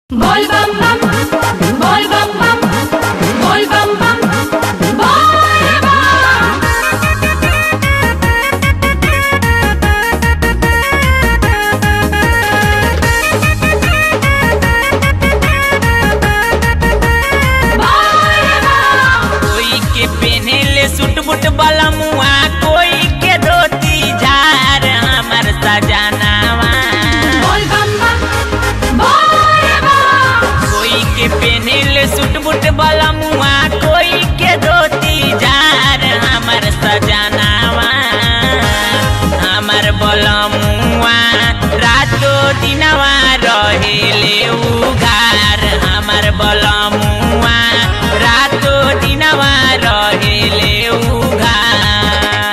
बोल बम बम बोल बम बम बोल बम बम बोल बम। कोई के पहनेले सूट बूट वाला मुआ, कोई के धोती झार हमर सजनावा। बोल बम बम बोल बम। कोई के पहनेले सूट बूट वाला मुआ, कोई के धोती झार हमर सजनावा। हमर बलमुआ रातो दिनवा रहेले उघार, हमर बलमुआ रातो दिनवा रहेले उघार।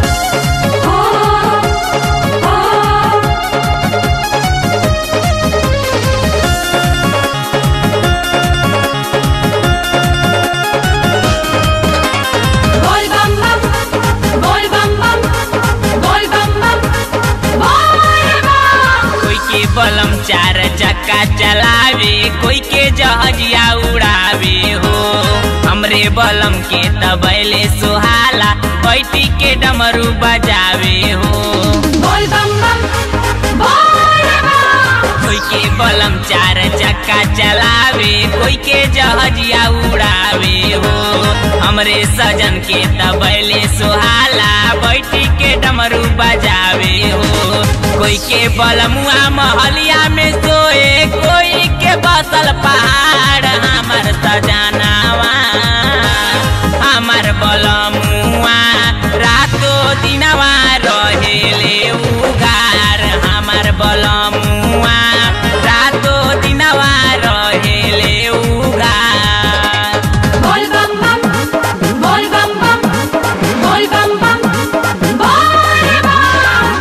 बोल बम बम बोल बम बम बोल बम बम बोल बम। कोई के बलम चार चक्का चलावे, कोई के जहाजिया उड़ावे हो। हमरे बलम के तबैले सुहाला, बैठी के डमरू बजावे हो। बोल बम बम बोल बम। कोई के बलम चार चक्का चलावे, कोई के जहाजिया उड़ावे हो। हमरे सजन के तबैले सुहाला, बैठी के डमरू बजावे हो। कोई के बलमुआ महलिया में सोए, कोई के बसल पहाड़ हमर सजनावा। हमर बलमुआ रातो दिनवा रहेले उघार, हमर बलमुआ रातो दिनवा रहेले उघार। बोल बम बम बोल बम बम बोल बम बम बोल बम।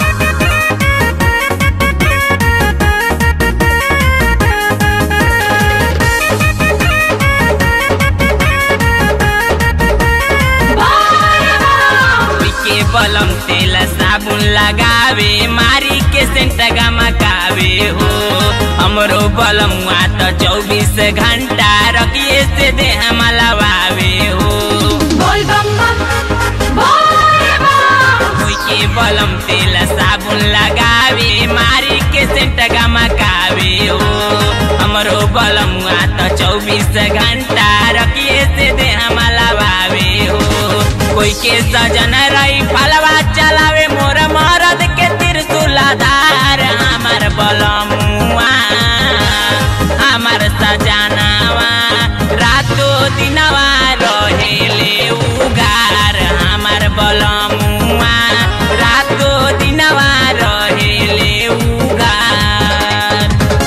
कोई के बलम तेल साबुन लगावे, मारी के सेंट गमकावे हो। हमरो बलमुआ तो 24 घंटा रखिए से देह मलवावे हो। बोल बम बम बोल बम। कोई के बलम तेल साबुन लगावे, मारी के सेंट गमकावे हो। हमरो बलमुआ तो 24 घंटा रखिए से देह मलवावे हो। कोई के सजन रही फलवा चलावे, मोर मरद के त्रिशूलधार हमर बलमुआ। हमर सजनावा रातो दिनवा रहेले उघार, हमर बलमुआ रातो दिनवा रहेले उघार।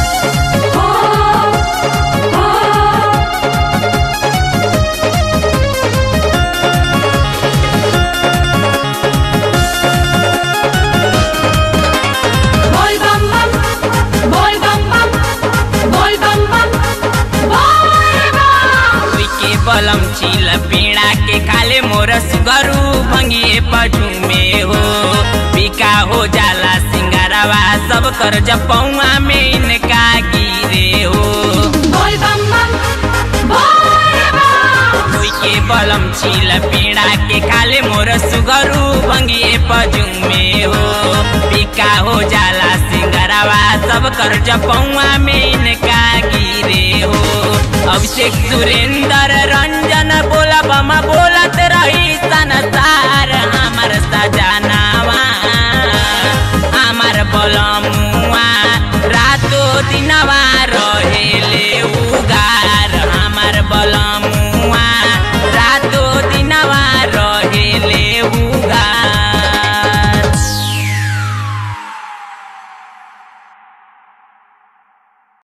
बोल बम बम बोल बम बम बोल बम बम बोल बम। कोई के बलम चील पीड़ा के खाले, मोर सुगरू भंगिए पझुमे हो। बिका हो जाला सिंगारवा, सब कर जपौआ में इनका गिरे हो। बोल बम बम बोल बम। कोई के बलम चील पीड़ा के खाले, मोर सुगरू भंगिए पझुमे हो। बिका हो जाला सिंगारवा, सब कर जपौआ में इनका गिरे हो। अभिषेक सुरेंद्र रंजन बोला बम बोलत रही संसार, हमर सजनावा। हमर बलमुआ रातो दिनवा रहे